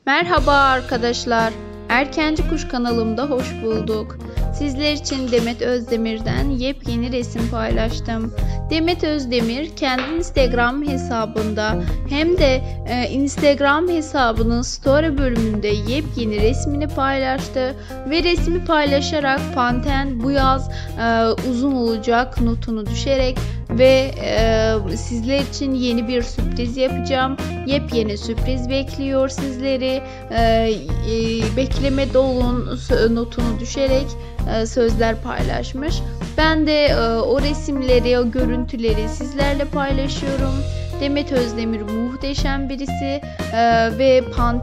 Merhaba arkadaşlar. Erkenci Kuş kanalımda hoş bulduk. Sizler için Demet Özdemir'den yepyeni resim paylaştım. Demet Özdemir kendi Instagram hesabında hem de Instagram hesabının story bölümünde yepyeni resmini paylaştı ve resmi paylaşarak Panten bu yaz uzun olacak notunu düşerek ve sizler için yeni bir sürpriz yapacağım. Yepyeni sürpriz bekliyor sizleri. Beklemede olun notunu düşerek sözler paylaşmış. Ben de o resimleri, o görüntüleri sizlerle paylaşıyorum. Demet Özdemir muhteşem birisi ve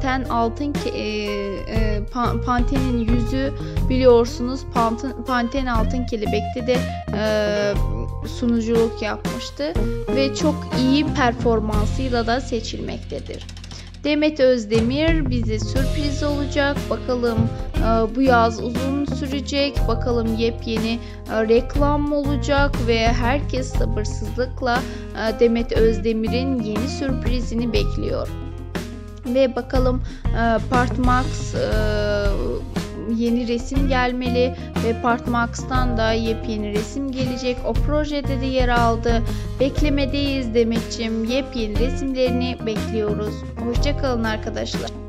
Panten'in yüzü biliyorsunuz Panten Altın Kelebek'te de sunuculuk yapmıştı ve çok iyi performansıyla da seçilmektedir. Demet Özdemir bize sürpriz olacak. Bakalım bu yaz uzun sürecek. Bakalım yepyeni reklam olacak ve herkes sabırsızlıkla Demet Özdemir'in yeni sürprizini bekliyor. Ve bakalım Partmax yeni resim gelmeli ve Partmax'tan da yepyeni resim gelecek. O projede de yer aldı. Beklemedeyiz Demet'ciğim. Yepyeni resimlerini bekliyoruz. Hoşça kalın arkadaşlar.